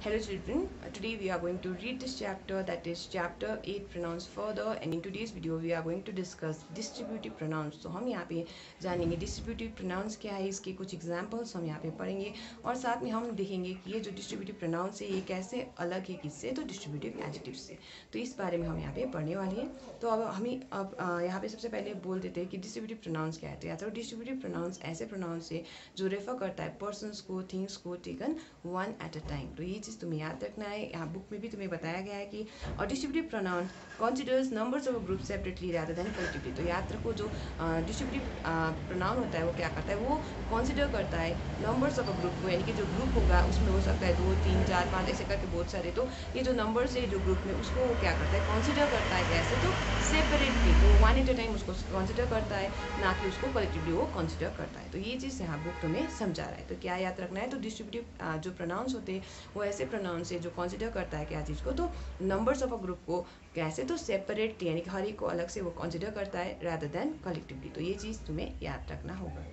Hello children, today we are going to read this chapter, that is chapter 8 pronouns further, and in today's video we are going to discuss distributive pronouns. तो हम यहाँ पे जानेंगे distributive pronouns क्या है, इसके कुछ examples हम यहाँ पे पढ़ेंगे और साथ में हम देखेंगे कि ये जो distributive pronouns है ये कैसे अलग है किससे, तो distributive adjectives से। तो इस बारे में हम यहाँ पे पढ़ने वाले हैं। तो अब यहाँ पे सबसे पहले बोल देते हैं कि distributive pronouns क्या है। तो या तो distributive pronouns ऐसे pronouns है जो रेफर करता है persons को, things को taken one at a time। तो ये चीज़ तुम्हें याद रखना है। यहाँ बुक में भी तुम्हें बताया गया है कि और distributive pronoun considers numbers of a group separately rather than collectively. तो याद रखो जो डिस्ट्रीब्यूटिव प्रोनाउन होता है वो क्या करता है, वो कंसिडर करता है नंबर्स ऑफ अ ग्रुप को, यानी कि जो ग्रुप होगा उसमें हो सकता है 2 3 4 5 ऐसे करके बहुत सारे। तो ये जो नंबर्स है जो ग्रुप में उसको वो क्या करता है, कंसिडर करता है कैसे, तो सेपरेटली, तो वन एट अ टाइम उसको कंसिडर करता है, ना कि उसको कलेक्टिवली वो कंसिडर करता है। तो ये चीज़ यहाँ बुक तुम्हें समझा रहा है। तो क्या याद रखना है, तो डिस्ट्रीब्यूटिव जो प्रोनाउंस होते हैं वो ऐसे प्रोनाउंस है जो कंसिडर करता है क्या चीज़ को, तो नंबर्स ऑफ अ ग्रुप को कैसे, तो सेपरेटली, यानी कि हर एक को अलग से वो कंसिडर करता है रादर देन कलेक्टिवली। तो ये चीज़ तुम्हें याद रखना होगा।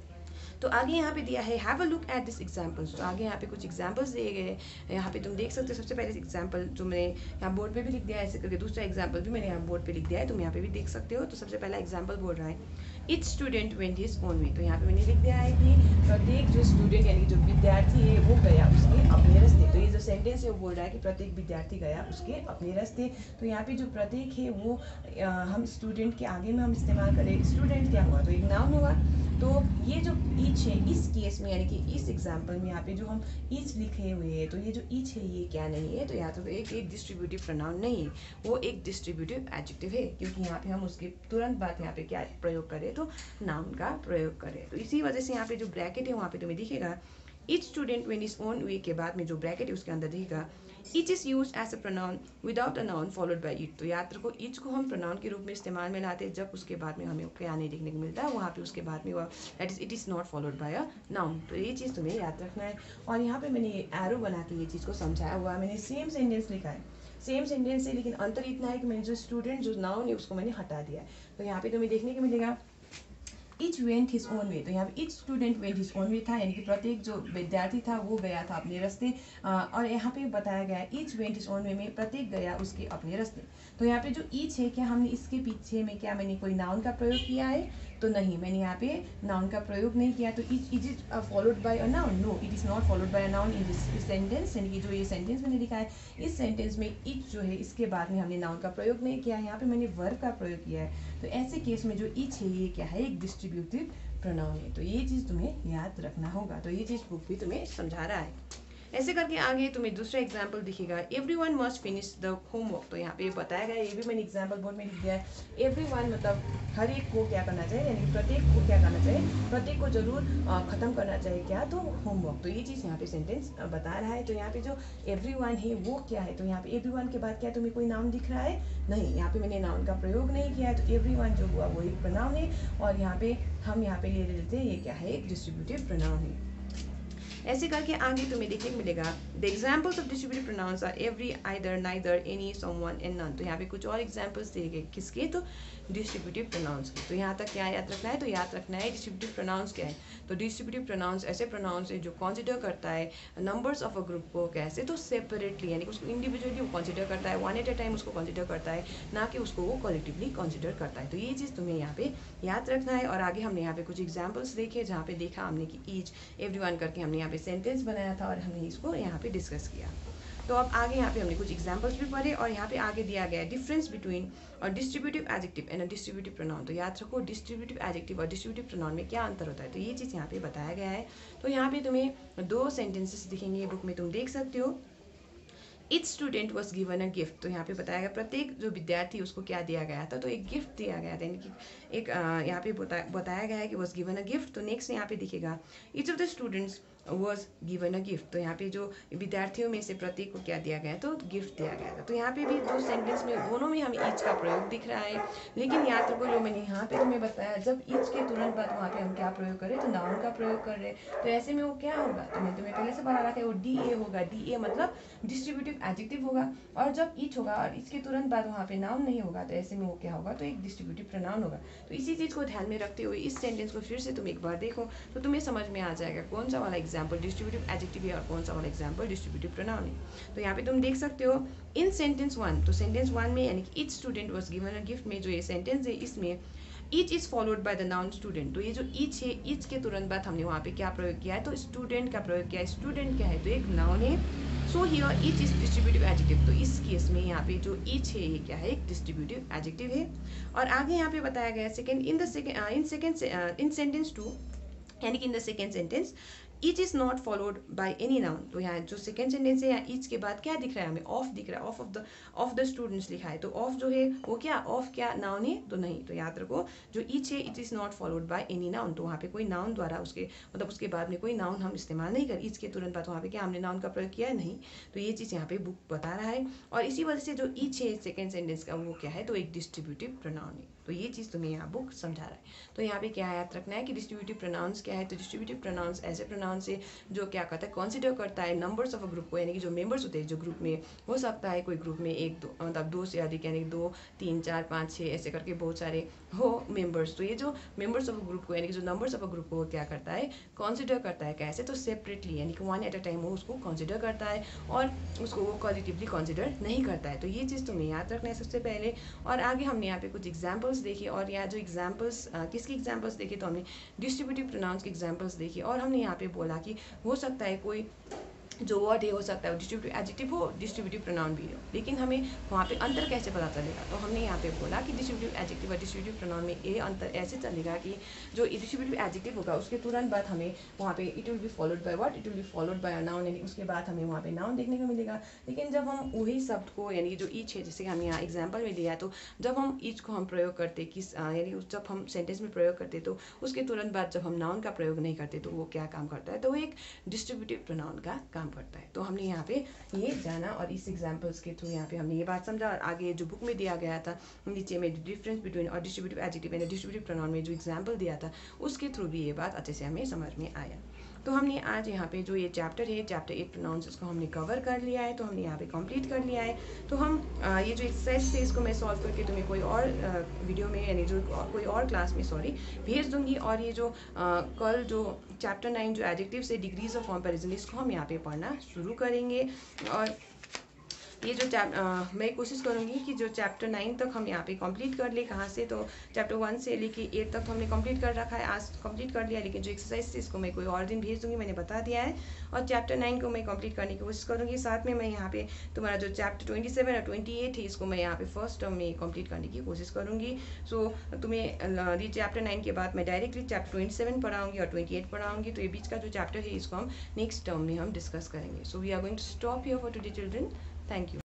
तो आगे यहाँ पे दिया है have a look at this examples. तो आगे यहाँ पे कुछ एग्जाम्पल्स दिए गए हैं, यहाँ पे तुम देख सकते हो। सबसे पहले एग्जाम्पल जो मैंने यहाँ बोर्ड पे भी लिख दिया है ऐसे करके, दूसरा एग्जाम्पल भी मैंने यहाँ बोर्ड पे लिख दिया है, तुम यहाँ पे भी देख सकते हो। तो सबसे पहला एग्जाम्पल बोल रहा है each student went his own way. तो यहाँ पे मैंने लिख दिया है कि प्रत्येक जो स्टूडेंट यानी कि जो विद्यार्थी है वो गया उसके अपने रास्ते। तो ये जो सेंटेंस है वो बोल रहा है कि प्रत्येक विद्यार्थी गया उसके अपने रास्ते। तो यहाँ पे जो प्रत्येक है वो हम स्टूडेंट के आगे में हम इस्तेमाल करें, स्टूडेंट क्या हुआ, तो एक नाउन होगा। तो ये जो ईच है इस केस में, यानी कि इस एग्जाम्पल में यहाँ पे जो हम ईच लिखे हुए हैं, तो ये जो ईच है ये क्या नहीं है, तो यहाँ तो एक डिस्ट्रीब्यूटिव प्रोनाउन नहीं है, वो एक डिस्ट्रीब्यूटिव एडजेक्टिव है, क्योंकि यहाँ पे हम उसके तुरंत बाद यहाँ पे क्या प्रयोग करें, तो नाउन का प्रयोग करें। तो इसी वजह से यहाँ पे जो ब्रैकेट है वहाँ पे तुम्हें दिखेगा each student went his own way के बाद में जो ब्रैकेट है उसके अंदर दिखेगा each is use as a pronoun without a noun followed by it. तो याद रखो ईच को हम प्रोनाउन के रूप में इस्तेमाल में लाते हैं जब उसके बाद में हमें क्या नहीं देखने को मिलता है, वहाँ पे उसके बाद में वह that is it is not followed by a noun. तो ये चीज़ तुम्हें याद रखना है। और यहाँ पे मैंने ये एरो बना के ये चीज़ को समझाया हुआ है। मैंने सेम सेंटेंस लिखा है, सेम सेंटेंस है, लेकिन अंतर इतना है कि मैंने जो स्टूडेंट जो नाउन है उसको मैंने हटा दिया है। तो यहाँ पे तुम्हें देखने को मिलेगा each went his own way. तो यहाँ पे each student went his own way था, यानी कि प्रत्येक जो विद्यार्थी था वो गया था अपने रास्ते। और यहाँ पे बताया गया है each went his own way में प्रत्येक गया उसके अपने रास्ते। तो यहाँ पे जो ईच है, क्या हमने इसके पीछे में क्या मैंने कोई नाउन का प्रयोग किया है, तो नहीं, मैंने यहाँ पे नाउन का प्रयोग नहीं किया। तो is it followed by a noun, no it is not followed by a noun in this sentence, यानी कि जो ये सेंटेंस मैंने लिखा है इस सेंटेंस में इच जो है इसके बाद में हमने नाउन का प्रयोग नहीं किया, यहाँ पे मैंने वर्ब का प्रयोग किया है। तो ऐसे केस में जो इच है ये क्या है, एक डिस्ट्रीब्यूटिव प्रोनाउन है। तो ये चीज़ तुम्हें याद रखना होगा। तो ये चीज़ बुक भी तुम्हें समझा रहा है। ऐसे करके आगे तुम्हें दूसरा एग्जाम्पल दिखेगा everyone must finish the homework. तो यहाँ पे बताया गया, ये भी मैंने एग्जाम्पल बोर्ड में लिख दिया है। एवरीवन मतलब हर एक को क्या करना चाहिए, यानी प्रत्येक को क्या करना चाहिए, प्रत्येक को जरूर खत्म करना चाहिए क्या, तो होमवर्क। तो ये चीज़ यहाँ पे सेंटेंस बता रहा है। तो यहाँ पे जो एवरीवन है वो क्या है, तो यहाँ पे एवरीवन के बाद क्या तुम्हें कोई नाउन दिख रहा है, नहीं, यहाँ पे मैंने नाउन का प्रयोग नहीं किया है। तो एवरीवन जो हुआ वो एक प्रोनाउन है, और यहाँ पे हम यहाँ पे ले लेते हैं ये क्या है, एक डिस्ट्रीब्यूटिव प्रोनाउन है। ऐसे करके आगे तुम्हें देखने को मिलेगा the examples of distributive pronouns are every, either, neither, any, someone and none. तो यहाँ पे कुछ और एग्जाम्पल्स दिए गए किसके, तो डिस्ट्रीब्यूटिव प्रोनाउंस के। तो यहाँ तक क्या याद रखना है, तो याद रखना है डिस्ट्रीब्यूटिव प्रोनाउंस क्या है। तो डिस्ट्रीब्यूटिव प्रोनाउंस ऐसे प्रोनाउंस है जो कंसिडर करता है नंबर्स ऑफ अ ग्रुप को कैसे, तो सेपरेटली, यानी कि उसको इंडिविजुअली वो कंसिडर करता है, वन एट अ टाइम उसको कंसिडर करता है, ना कि उसको वो कलेक्टिवली कंसिडर करता है। तो ये चीज़ तुम्हें यहाँ पे याद रखना है। और आगे हमने यहाँ पे कुछ एग्जाम्पल्स देखे जहाँ पे देखा हमने कि ईच, एवरीवन करके हमने यहाँ पे सेंटेंस बनाया था और हमने इसको यहाँ पे डिस्कस किया। तो अब आगे यहाँ पे हमने कुछ एग्जांपल्स भी पढ़े, और यहाँ पे आगे दिया गया है डिफरेंस बिटवीन और distributive adjective and distributive pronoun. तो याद रखो डिस्ट्रीब्यूटिव एडजेक्टिव और डिस्ट्रीब्यूटिव प्रोनाउन में क्या अंतर होता है, तो ये चीज़ यहाँ पे बताया गया है। तो यहाँ पे तुम्हें 2 सेंटेंसेस दिखेंगे, बुक में तुम देख सकते हो। Each student was given a gift. तो यहाँ पे बताया गया प्रत्येक जो विद्यार्थी उसको क्या दिया गया था, तो एक गिफ्ट दिया गया था, यानी कि एक यहाँ पे बताया गया है कि वॉज गिवन अ गिफ्ट। तो नेक्स्ट यहाँ पे दिखेगा each of the students was given a gift. तो यहाँ पे जो विद्यार्थियों में से प्रत्येक को क्या दिया गया, तो गिफ्ट दिया गया था। तो यहाँ पे भी दो सेंटेंस में दोनों में हमें ईच का प्रयोग दिख रहा है, लेकिन याद रखो जो मैंने यहाँ पे तुम्हें बताया, जब ईच के तुरंत बाद वहाँ पे हम क्या प्रयोग करें, तो नाउन का प्रयोग कर रहे हैं। तो ऐसे में वो क्या होगा, तो मैं तुम्हें पहले से बता रखा है, वो डी ए होगा। डी ए मतलब डिस्ट्रीब्यूटिव एडजेक्टिव होगा, और जब ईच होगा और इसके तुरंत बाद वहाँ पे नाउन नहीं होगा, तो ऐसे में वो क्या होगा, तो एक डिस्ट्रीब्यूटिव प्रोनाउन होगा। तो इसी चीज़ को ध्यान में रखते हुए इस सेंटेंस को फिर से तुम एक बार देखो, तो तुम्हें समझ में आ जाएगा कौन सा वाला एग्जाम्पल डिस्ट्रीब्यूटिव एडजेक्टिव है और कौन सा वाला एग्जाम्पल डिस्ट्रीब्यूटिव प्रोनाउन है। तो यहाँ पे तुम देख सकते हो इन सेंटेंस 1, तो सेंटेंस 1 में यानी कि each student was given a gift में जो ये सेंटेंस है इसमें each is followed by the noun student. तो ये जो ईच है, ईच के तुरंत बाद हमने वहाँ पे क्या प्रयोग किया है, तो स्टूडेंट का प्रयोग किया है। स्टूडेंट क्या है, तो एक नाउन है। So here each is distributive adjective. तो इस केस में यहाँ पे जो ईच है ये क्या है, एक डिस्ट्रीब्यूटिव एडजेक्टिव है। और आगे यहाँ पे बताया गया सेकंड इन सेंटेंस 2 यानी कि in the second sentence each is not followed by any noun. तो यहाँ जो सेकेंड सेंटेंस है यहाँ ईच के बाद क्या दिख रहा है हमें, ऑफ दिख रहा है, ऑफ द स्टूडेंट्स लिखा है। तो ऑफ जो है वो क्या, ऑफ क्या नाउन है, तो नहीं। तो याद रखो जो ईच है it is not followed by any noun. तो वहाँ पे कोई नाउन द्वारा उसके मतलब उसके बाद में कोई नाउन हम इस्तेमाल नहीं कर, ईच के तुरंत बाद वहाँ पे क्या हमने नाउन का प्रयोग किया है, नहीं। तो ये चीज़ यहाँ पे बुक बता रहा है। और इसी वजह से जो ईच है सेकेंड सेंटेंस का वो क्या है, तो एक डिस्ट्रीब्यूटिव प्रोनाउन है। तो ये चीज़ तुम्हें यहाँ बुक समझा रहा है। तो यहाँ पे क्या याद रखना है कि डिस्ट्रीब्यूटिव प्रोनाउंस क्या है, तो डिस्ट्रीब्यूटिव प्रोनाउंस ऐसे प्रोनाउंस है जो क्या करता है, कंसीडर करता है नंबर्स ऑफ अ ग्रुप को, यानी कि जो मेंबर्स होते हैं जो ग्रुप में हो सकता है, कोई ग्रुप में एक दो मतलब दो से अधिक यानी 2 3 4 5 6 ऐसे करके बहुत सारे हो मेंबर्स। तो ये जो मेंबर्स ऑफ अ ग्रुप को यानी कि जो नंबर्स ऑफ अ ग्रुप को क्या करता है, कंसीडर करता है। कैसे, तो सेपरेटली यानी कि वन एट अ टाइम वो उसको कंसीडर करता है और उसको वो कॉलिटिवली कंसीडर नहीं करता है। तो ये चीज़ तुम्हें याद रखना है सबसे पहले। और आगे हमने यहाँ पे कुछ एग्जाम्पल्स देखे और यहाँ जो एग्जाम्पल्स किसकी एग्जाम्पल्स देखे, तो हमने डिस्ट्रीब्यूटिव प्रोनाउंस के एग्जाम्पल्स देखे। और हमने यहाँ पे बोला कि हो सकता है कोई जो वर्ड है हो सकता है डिस्ट्रीब्यूटिव एडजेक्टिव हो, डिस्ट्रीब्यूटिव प्रोनाउन भी हो, लेकिन हमें वहाँ पे अंतर कैसे पता चलेगा। तो हमने यहाँ पे बोला कि डिस्ट्रीब्यूटिव एडजेक्टिव और डिस्ट्रीब्यूटिव प्रोनाउन में ये अंतर ऐसे चलेगा कि जो डिस्ट्रीब्यूटिव एडजेक्टिव होगा उसके तुरंत बाद हमें वहाँ पे it will be followed by what, it will be followed by a noun, यानी उसके बाद हमें वहाँ पे नाउन देखने को मिलेगा। लेकिन जब हम वही शब्द को यानी जो ईच है, जैसे हम यहाँ एग्जाम्पल में लिया है, तो जब हम ईच को हम प्रयोग करते किस यानी जब हम सेंटेंस में प्रयोग करते तो उसके तुरंत बाद जब हम नाउन का प्रयोग नहीं करते तो वो क्या काम करता है, तो वो एक डिस्ट्रीब्यूटिव प्रोनाउन का काम करता है। तो हमने यहाँ पे ये जाना और इस एग्जांपल्स के थ्रू यहाँ पे हमने ये बात समझा। और आगे जो बुक में दिया गया था नीचे में डिफरेंस बिटवीन और distributive adjective and distributive pronoun में जो एग्जांपल दिया था उसके थ्रू भी ये बात अच्छे से हमें समझ में आया। तो हमने आज यहाँ पे जो ये चैप्टर है चैप्टर 8 प्रोनाउंस इसको हमने कवर कर लिया है, तो हमने यहाँ पे कंप्लीट कर लिया है। तो हम ये जो एक्सरसाइज थे इसको मैं सॉल्व करके तुम्हें कोई और वीडियो में यानी जो कोई और क्लास में भेज दूंगी। और ये जो कल जो चैप्टर 9 जो एडजेक्टिव्स है डिग्रीज ऑफ कंपैरिजन इसको हम यहाँ पे पढ़ना शुरू करेंगे। और ये जो मैं कोशिश करूँगी कि जो चैप्टर 9 तक हम यहाँ पे कंप्लीट कर ले। कहाँ से, तो चैप्टर 1 से लेके 8 तक तो हमने कंप्लीट कर रखा है, आज कंप्लीट कर लिया। लेकिन जो एक्सरसाइज थी इसको मैं कोई और दिन भेज दूँगी, मैंने बता दिया है। और चैप्टर 9 को मैं कंप्लीट करने की कोशिश करूँगी। साथ में मैं यहाँ पे तुम्हारा जो चैप्टर 27 और 28 है इसको मैं यहाँ पे फर्स्ट टर्म में कंप्लीट करने की कोशिश करूँगी। सो तुम्हें ये चैप्टर 9 के बाद मैं डायरेक्टली चैप्टर 27 पढ़ाऊँगी और 28 पढ़ाऊँगी। तो ये बीच का जो चैप्टर है इसको हम नेक्स्ट टर्म में हम डिस्कस करेंगे। So we are going to stop here for today children. Thank you.